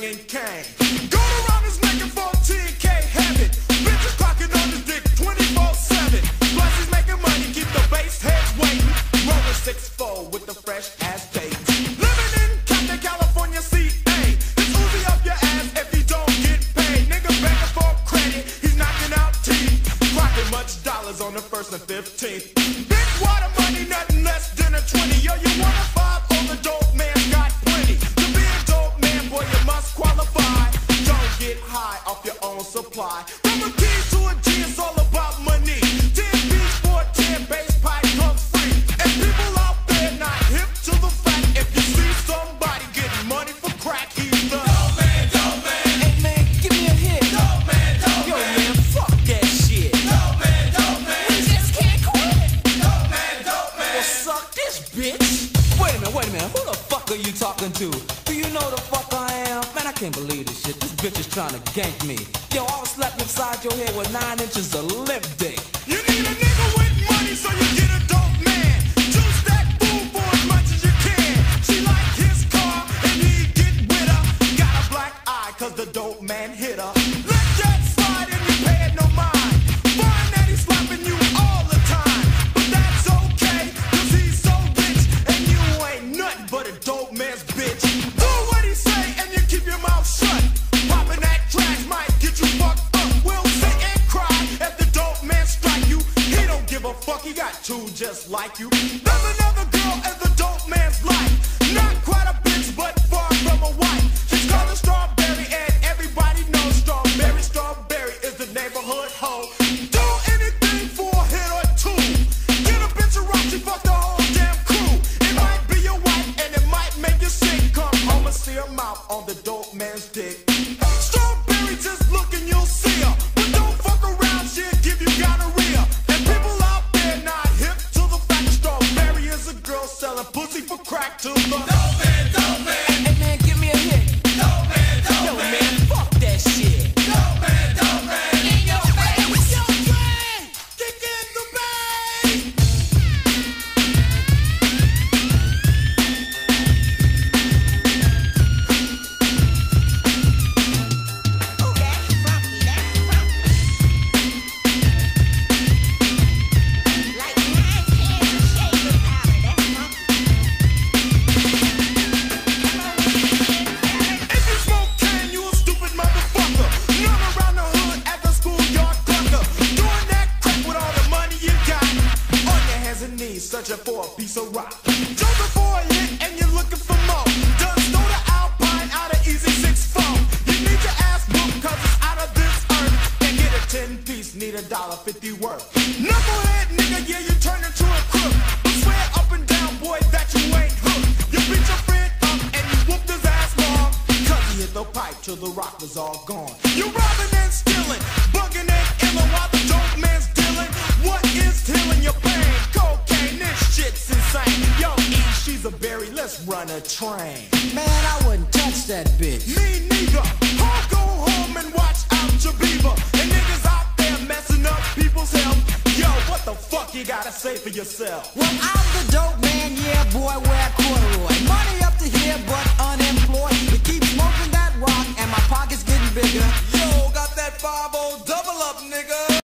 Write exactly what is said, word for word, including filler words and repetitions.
banging cane. Going around his neck and fourteen K habit. Bitches clocking on his dick twenty-four seven. Plus he's making money, keep the bass heads waiting. Rolling six four with the fresh ass dates. Living in Compton, California, C A. It's Uzi up your ass if you don't get paid. Nigga begging for credit, he's knocking out teeth. Clocking much dollars on the first and fifteenth. Big water money, nothing less than a twenty. Yo, you want a five? Oh, the dope man got plenty. To be a dope man, boy, you must qualify. Don't get high off your own supply. From a key to a G, it's all about money. ten beats for a ten, bass pipe comes free. And people out there not hip to the fact, if you see somebody getting money for crack, he's the dope man, dope man. Hey man, give me a hit. Dope man, dope Yo man. man, fuck that shit. Dope man, dope man. We just can't quit. Dope man, dope man. Well, suck this bitch. Wait a minute, wait a minute. Who the fuck are you talking to? Do you know the fuck I am? Man, I can't believe this shit. This bitch is trying to gank me. Yo, I was slapped upside your head with nine inches of lip dick. You need a nigga with money, so you get a dope man. Juice that fool for as much as you can. She like his car, and he get with her. Got a black eye, cause the dope man hit her. Let that slide and you pay it no mind. Find that he's slapping you all the time. But that's okay, cause he's so rich, and you ain't nothing but a dope man's bitch. Do what he say, and you keep your mouth shut. Popping that trash might get you fucked up. We'll sit and cry if the dope man strike you. He don't give a fuck, he got two just like you. There's another girl in the dope man's life. Not quite a bitch, but far from a wife. She's called a Strawberry, and everybody knows Strawberry. Strawberry is the neighborhood hoe. Do anything for a hit or two. Get a bitch a rock, she fuck the whole damn crew. It might be your wife, and it might make you sick. Come home and see her mouth on the dope man's dick. Strawberry, just look and you'll see her. But don't fuck around, she'll give you gonorrhea. And people out there not hip to the fact Strawberry is a girl selling pussy for crack to the dope man, dope man. Hey man, give me a hit. Dope man, dope Yo man. man, fuck that shit. Dope man, dope man. In your face. Yo, Dre, kick in the bass. Oh, that's funky, that's funky. Like nine cans of shaving powder, that's funky. If you smoke can, you a stupid motherfucker. Run around the hood at the schoolyard clucker. Doing that crap with all the money you got. On your hands and knees, searching for a piece of rock. Jumping for a hit and you're looking for more. Done stole the Alpine out of Easy six four. You need your ass booked cause it's out of this earth. Can't get a ten piece, need a dollar fifty worth. Knucklehead nigga, yeah, you turn into a crook. But swear up and down, boy, that you ain't hooked. You beat your friend up and you whooped his ass long. Cause he hit the pipe till the rock was all gone. You robbing and stealing, bugging and illing while the dope man's dealing. What is healing your pain? Cocaine, this shit's insane. Yo, E, she's a berry, let's run a train. Man, I wouldn't touch that bitch. Me neither. I'll go home and watch out your beaver. And niggas out there messing up people's health. Yo, what the fuck you gotta say for yourself? Well, I'm the dope man, yeah, boy, wear a